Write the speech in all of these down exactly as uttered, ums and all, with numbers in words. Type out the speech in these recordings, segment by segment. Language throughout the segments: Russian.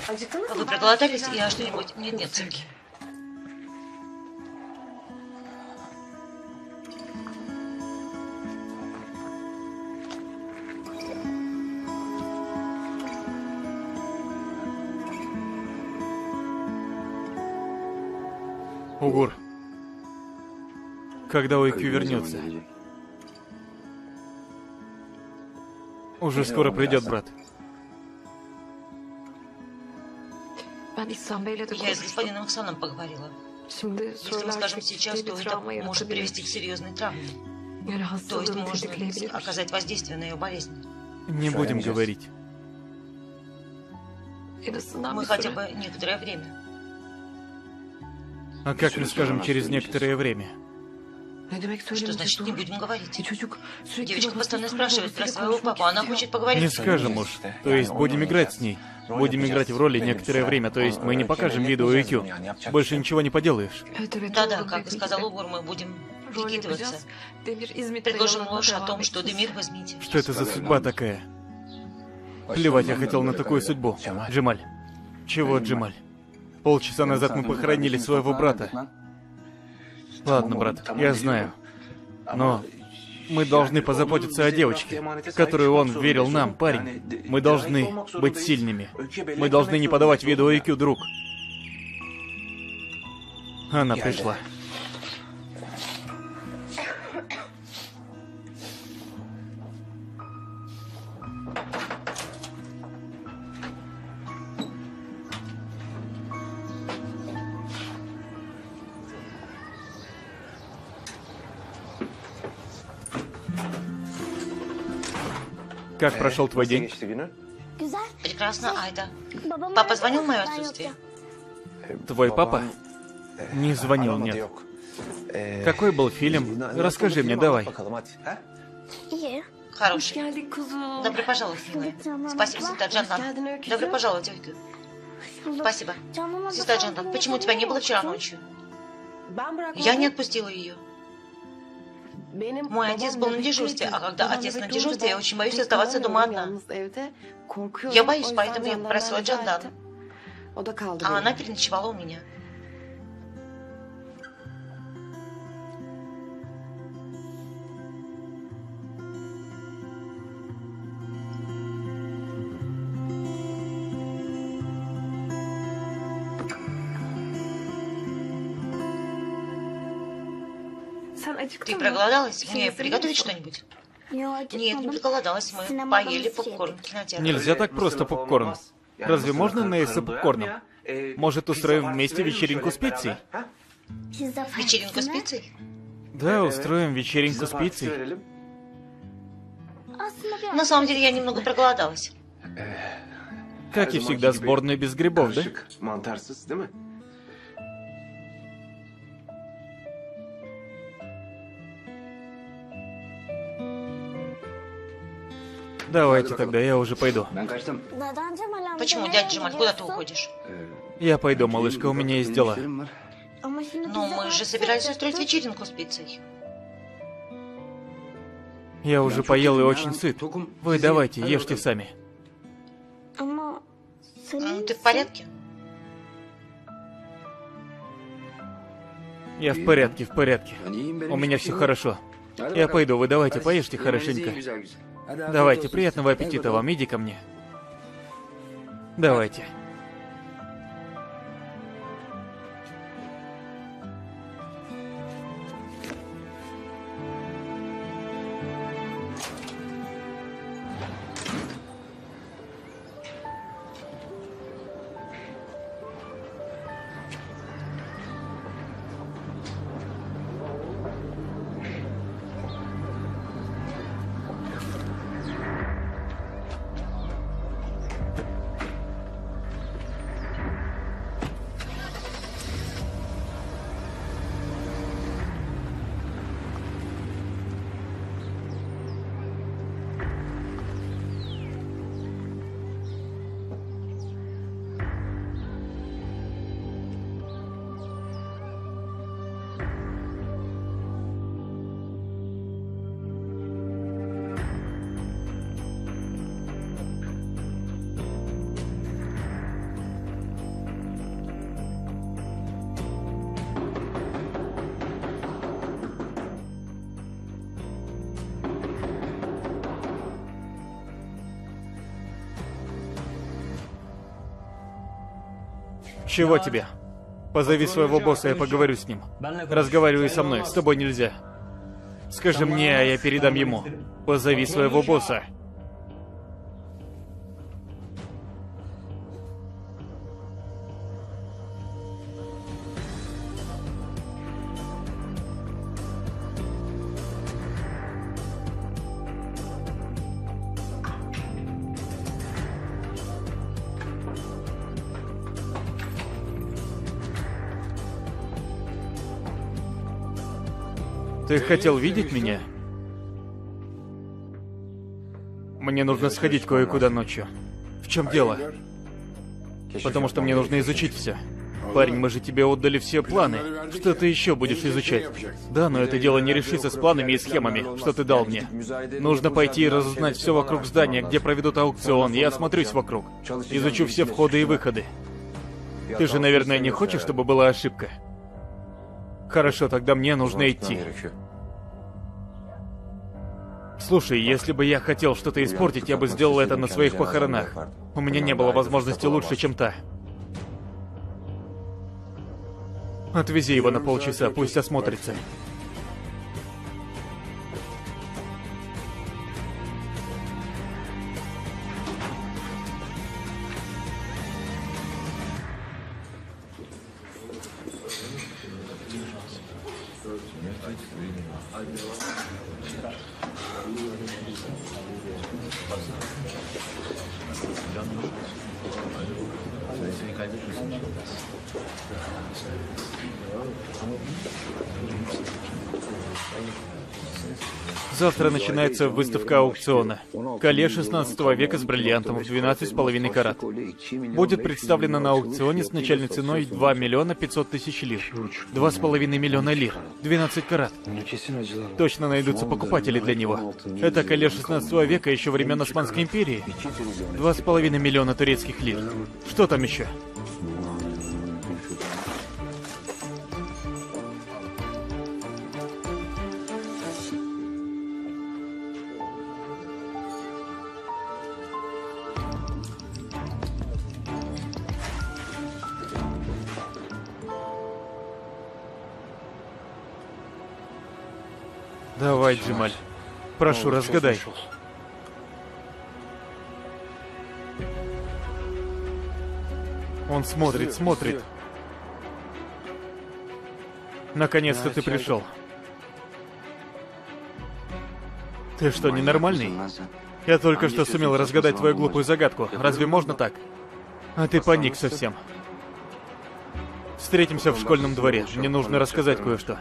Вы проголодались? Я что-нибудь? Нет, нет, цинки. Угур, когда Ойкью вернется? Уже скоро придет, брат. Я с господином Иксаном поговорила. Если мы скажем сейчас, то это может привести к серьезной травме. То есть можно оказать воздействие на ее болезнь. Не будем говорить. Мы хотя бы некоторое время. А как мы скажем через некоторое время? Что значит не будем говорить? Девочка постоянно спрашивает про своего папу, она хочет поговорить. Не скажем уж. То есть будем играть с ней. Будем играть в роли некоторое время, то есть мы не покажем видео Ойкью. Больше ничего не поделаешь. Да-да, как и сказал Угур, мы будем прикидываться. Предложим ложь о том, что Демир в измене. Что это за судьба такая? Плевать я хотел на такую судьбу. Джемаль. Чего, Джемаль? Полчаса назад мы похоронили своего брата. Ладно, брат, я знаю. Но мы должны позаботиться о девочке, которую он верил нам, парень. Мы должны быть сильными. Мы должны не подавать виду Ойкью, друг. Она пришла. Как прошел твой день? Прекрасно, Айда. Папа звонил в мое отсутствие? Твой папа? Не звонил, нет. Какой был фильм? Расскажи мне, давай. Хороший. Добро пожаловать, милая. Спасибо, сестра Джандан. Добро пожаловать, Ойкью. Спасибо. Сестра Джандан, почему тебя не было вчера ночью? Я не отпустила ее. Мой отец был на дежурстве, а когда отец на дежурстве, я очень боюсь оставаться дома одна. Я боюсь, поэтому я попросила Джандан. А она переночевала у меня. Ты проголодалась? Мне приготовить что-нибудь? Нет, не проголодалась. Мы поели попкорн в кинотеатре. Нельзя так просто попкорн. Разве можно наесться попкорном? Может, устроим вместе вечеринку с пиццей? Вечеринку с пиццей? Да, устроим вечеринку с пиццей. На самом деле, я немного проголодалась. Как и всегда, сборная без грибов, да? Давайте тогда, я уже пойду. Почему, дядя Джемаль, куда ты уходишь? Я пойду, малышка, у меня есть дела. Но мы же собирались устроить вечеринку с пиццей. Я уже поел и очень сыт. Вы давайте, ешьте сами. Ты в порядке? Я в порядке, в порядке. У меня все хорошо. Я пойду, вы давайте, поешьте хорошенько. Давайте, приятного аппетита вам, иди ко мне. Давайте. Чего тебе? Позови своего босса, я поговорю с ним. Разговаривай со мной, с тобой нельзя. Скажи мне, а я передам ему. Позови своего босса. Ты хотел видеть меня? Мне нужно сходить кое-куда ночью. В чем дело? Потому что мне нужно изучить все. Парень, мы же тебе отдали все планы. Что ты еще будешь изучать? Да, но это дело не решится с планами и схемами, что ты дал мне. Нужно пойти и разузнать все вокруг здания, где проведут аукцион. Я осмотрюсь вокруг. Изучу все входы и выходы. Ты же, наверное, не хочешь, чтобы была ошибка? Хорошо, тогда мне нужно идти. Слушай, если бы я хотел что-то испортить, я бы сделал это на своих похоронах. У меня не было возможности лучше, чем та. Отвези его на полчаса, пусть осмотрится. Завтра начинается выставка аукциона. Коле шестнадцатого века с бриллиантом в двенадцать с половиной карат. Будет представлено на аукционе с начальной ценой два миллиона пятьсот тысяч лир. два с половиной миллиона лир. двенадцать карат. Точно найдутся покупатели для него. Это коле шестнадцатого века еще времен Османской империи. два с половиной миллиона турецких лир. Что там еще? Давай, Джемаль. Прошу, разгадай. Он смотрит, смотрит. Наконец-то ты пришел. Ты что, ненормальный? Я только что сумел разгадать твою глупую загадку. Разве можно так? А ты паник совсем. Встретимся в школьном дворе. Мне нужно рассказать кое-что.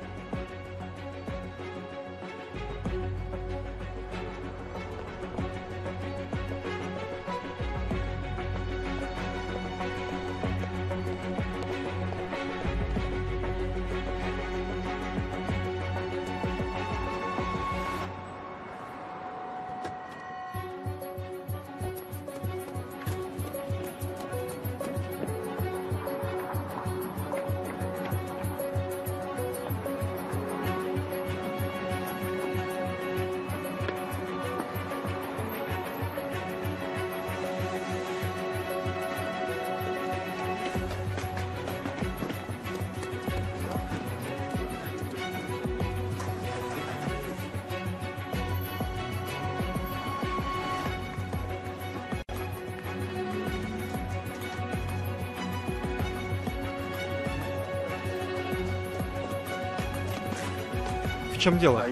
В чем дело?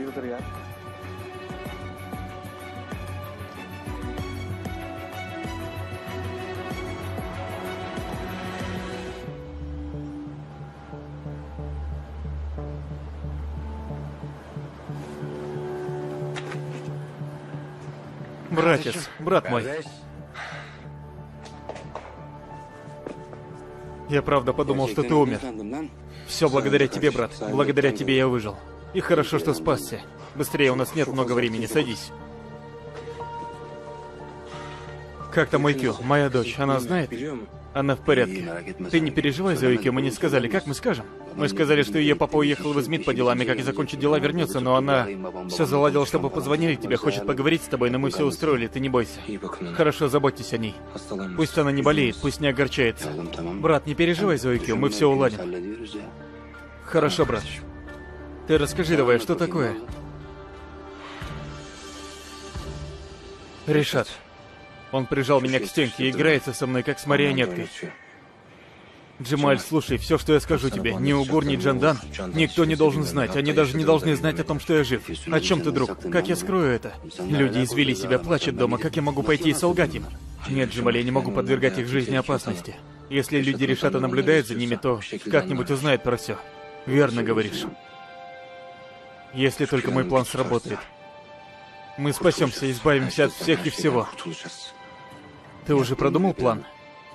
Братец, брат мой. Я правда подумал, что ты умер. Все благодаря тебе, брат. Благодаря тебе я выжил. И хорошо, что спасся. Быстрее, у нас нет много времени, садись. Как там Майкю? Моя дочь, она знает? Она в порядке. Ты не переживай за Юки, мы не сказали, как мы скажем? Мы сказали, что ее папа уехал в Измит по делам, и как и закончит дела, вернется, но она все заладила, чтобы позвонили тебе, хочет поговорить с тобой, но мы все устроили, ты не бойся. Хорошо, заботьтесь о ней. Пусть она не болеет, пусть не огорчается. Брат, не переживай за Юки, мы все уладим. Хорошо, брат. Ты расскажи давай, что такое? Ришат. Он прижал меня к стенке и играется со мной, как с марионеткой. Джемаль, слушай, все, что я скажу тебе, ни Угур, ни Джандан, никто не должен знать, они даже не должны знать о том, что я жив. О чем ты, друг? Как я скрою это? Люди извели себя, плачут дома, как я могу пойти и солгать им? Нет, Джемаль, я не могу подвергать их жизни опасности. Если люди Ришата наблюдают за ними, то как-нибудь узнают про все. Верно говоришь. Если только мой план сработает. Мы спасемся, избавимся от всех и всего. Ты уже продумал план?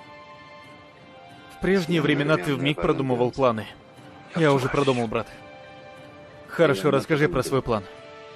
В прежние времена ты вмиг продумывал планы. Я уже продумал, брат. Хорошо, расскажи про свой план.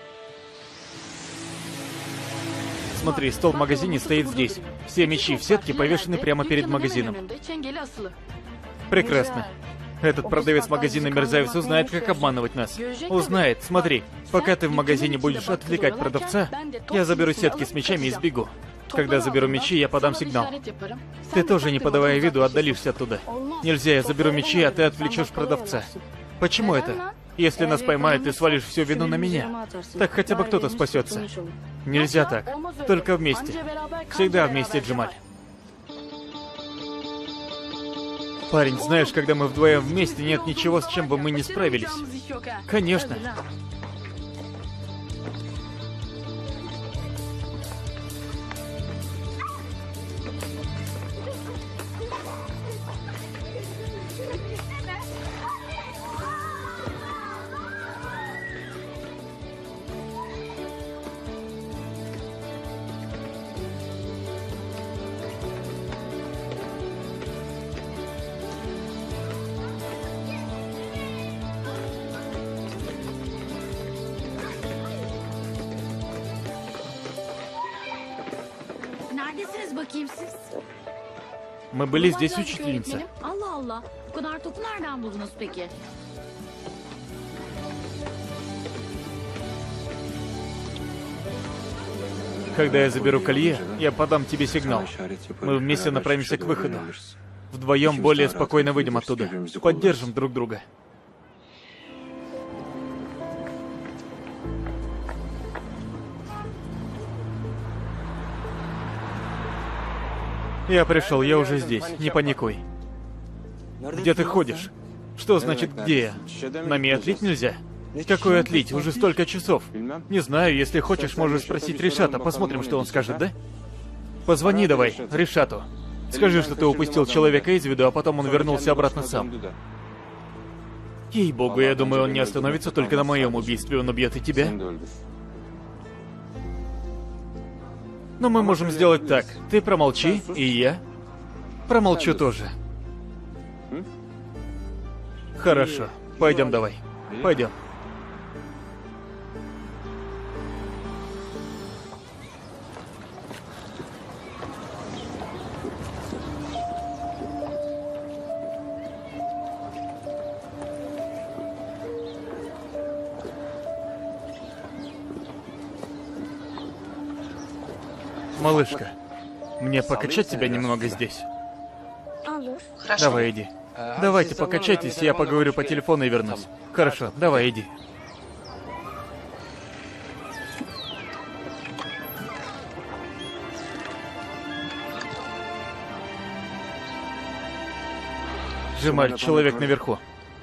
Смотри, стол в магазине стоит здесь. Все мечи в сетке повешены прямо перед магазином. Прекрасно. Этот продавец магазина мерзавец узнает, как обманывать нас. Узнает, смотри. Пока ты в магазине будешь отвлекать продавца, я заберу сетки с мечами и сбегу. Когда заберу мечи, я подам сигнал. Ты тоже, не подавая виду, отдалишься оттуда. Нельзя, я заберу мечи, а ты отвлечешь продавца. Почему это? Если нас поймают, ты свалишь всю вину на меня. Так хотя бы кто-то спасется. Нельзя так. Только вместе. Всегда вместе, Джемаль. Парень, знаешь, когда мы вдвоем вместе, нет ничего, с чем бы мы не справились. Конечно. Мы были здесь, учительница. Когда я заберу колье, я подам тебе сигнал. Мы вместе направимся к выходу. Вдвоем более спокойно выйдем оттуда. Поддержим друг друга. Я пришел, я уже здесь, не паникуй. Где ты ходишь? Что значит «где я»? Нами отлить нельзя? Какое отлить? Уже столько часов. Не знаю, если хочешь, можешь спросить Ришата, посмотрим, что он скажет, да? Позвони давай Ришату. Скажи, что ты упустил человека из виду, а потом он вернулся обратно сам. Ей-богу, я думаю, он не остановится только на моем убийстве, он убьет и тебя. Но мы можем сделать так. Ты промолчи, и я промолчу тоже. Хорошо. Пойдем давай. Пойдем. Малышка, мне покачать тебя немного здесь? Хорошо. Давай, иди. Давайте покачайтесь, я поговорю по телефону и вернусь. Хорошо, давай, иди. Джемаль, человек наверху.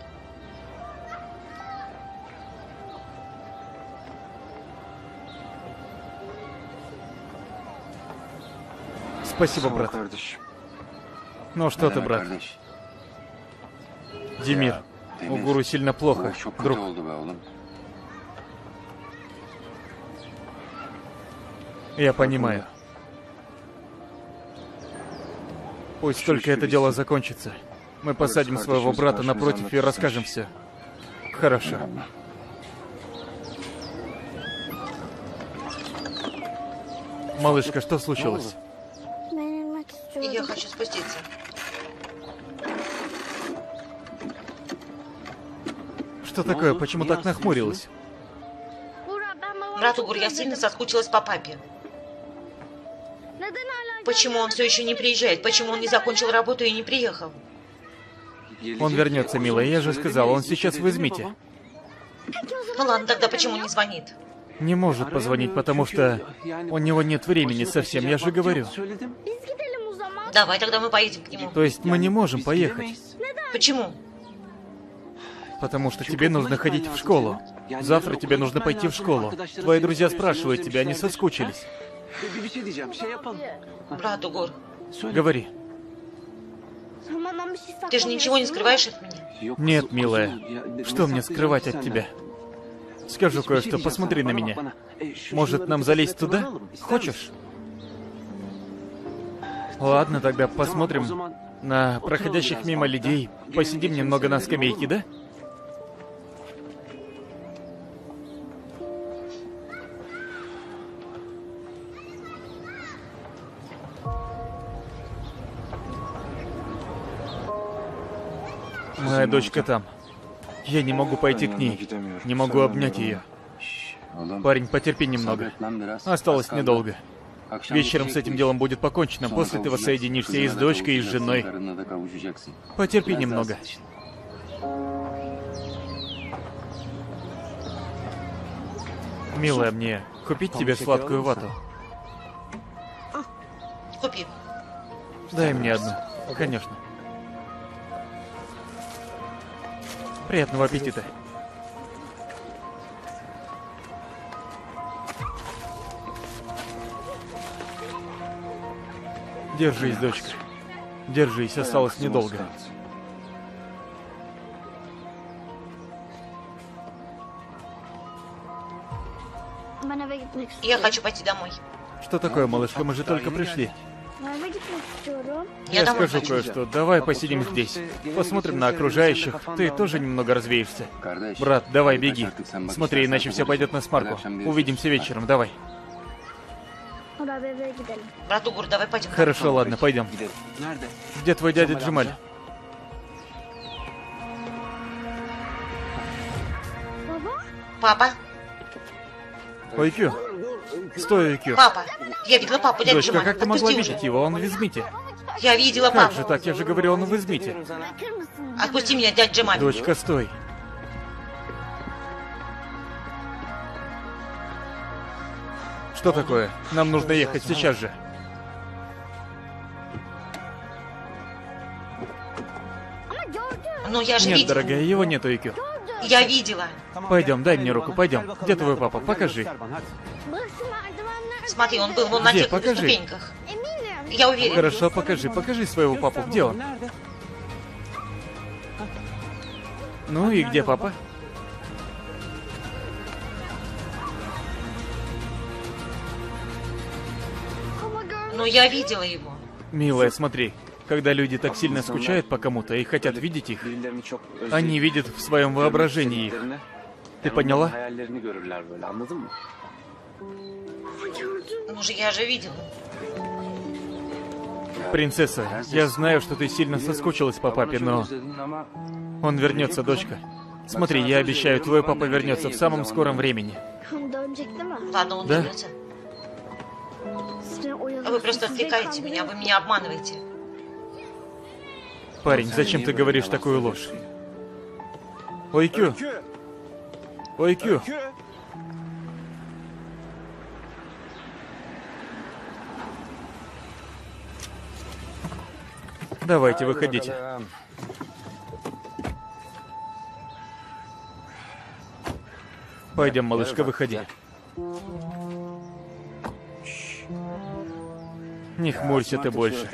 Спасибо, брат. Ну что ты, брат? Демир, Угуру сильно плохо, друг. Я понимаю. Пусть только это дело закончится. Мы посадим своего брата напротив и расскажем все. Хорошо. Малышка, что случилось? Я хочу спуститься. Что такое? Почему так нахмурилась? Брат Угур, я сильно соскучилась по папе. Почему он все еще не приезжает? Почему он не закончил работу и не приехал? Он вернется, милая, я же сказал, он сейчас в Измите. Ну ладно, тогда почему не звонит? Не может позвонить, потому что у него нет времени совсем, я же говорю. Давай, тогда мы поедем к нему. То есть мы не можем поехать? Почему? Потому что тебе нужно ходить в школу. Завтра тебе нужно пойти в школу. Твои друзья спрашивают тебя, они соскучились. Брат Угур. Говори. Ты же ничего не скрываешь от меня? Нет, милая. Что мне скрывать от тебя? Скажу кое-что, посмотри на меня. Может, нам залезть туда? Хочешь? Ладно, тогда посмотрим на проходящих мимо людей. Посидим немного на скамейке, да? Моя дочка там. Я не могу пойти к ней. Не могу обнять ее. Парень, потерпи немного. Осталось недолго. Вечером с этим делом будет покончено. После ты воссоединишься и с дочкой, и с женой. Потерпи немного. Милая, мне купить тебе сладкую вату? Купи. Дай мне одну. Конечно. Приятного аппетита. Держись, дочка. Держись, осталось недолго. Я хочу пойти домой. Что такое, малышка? Мы же только пришли. Я, Я домой скажу хочу. кое-что. Давай посидим здесь. Посмотрим на окружающих. Ты тоже немного развеешься. Брат, давай, беги. Смотри, иначе все пойдет на смарку. Увидимся вечером, давай. Брат Угур, давай пойдем. Хорошо, ладно, пойдем. Где твой дядя Джемаль? Папа, Ой, Кю. Стой, Кю. папа. Я видела папу, дядя Дочка, Джемаль. как ты могла Отпусти уже. видеть его? Он в Измите. Я видела Как папу. же так? Я же говорю, он в Измите. Отпусти меня, дядя Джемаль. Дочка, стой. Что такое? Нам нужно ехать сейчас же. Ну я же Нет, видела. дорогая, его нету, Икю. Я видела. Пойдем, дай мне руку, пойдем. Где твой папа? Покажи. Смотри, он был вон на Где? тех Покажи. ступеньках. Я уверен. Хорошо, покажи, покажи своего папу. Где он? Ну и где папа? Но я видела его. Милая, смотри. Когда люди так сильно скучают по кому-то и хотят видеть их, они видят в своем воображении их. Ты поняла? Ну же, я же видела. Принцесса, я знаю, что ты сильно соскучилась по папе, но... Он вернется, дочка. Смотри, я обещаю, твой папа вернется в самом скором времени. Ладно, он Да? вернется. Вы просто отвлекаете меня, вы меня обманываете. Парень, зачем ты говоришь такую ложь? Ой, Кю. Ой, Кю. Давайте, выходите. Пойдем, малышка, выходи. Не хмурься ты больше.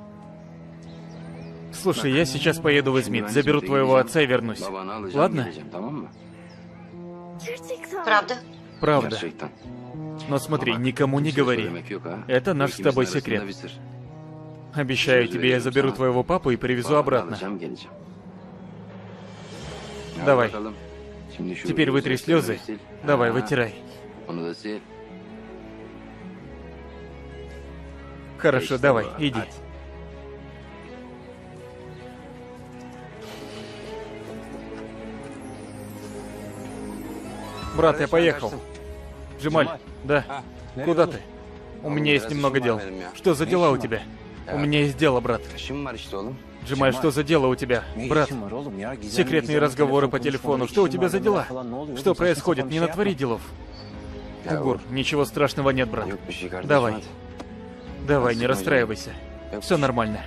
Слушай, я сейчас поеду в Измит, заберу твоего отца и вернусь. Ладно? Правда? Правда. Но смотри, никому не говори. Это наш с тобой секрет. Обещаю тебе, я заберу твоего папу и привезу обратно. Давай. Теперь вытри слезы. Давай, вытирай. Хорошо, давай, иди. Брат, я поехал. Джемаль, да. Куда ты? У меня есть немного дел. Что за дела у тебя? У меня есть дело, брат. Джемаль, что за дело у тебя? Брат, секретные разговоры по телефону. Что у тебя за дела? Что происходит? Не натвори делов. Угур, ничего страшного нет, брат. Давай. Давай, не расстраивайся. Все нормально.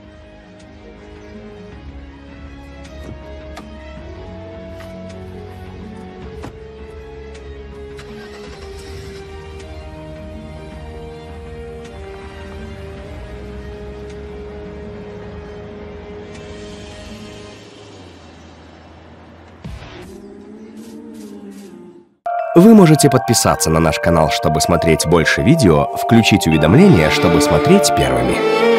Вы можете подписаться на наш канал, чтобы смотреть больше видео, включить уведомления, чтобы смотреть первыми.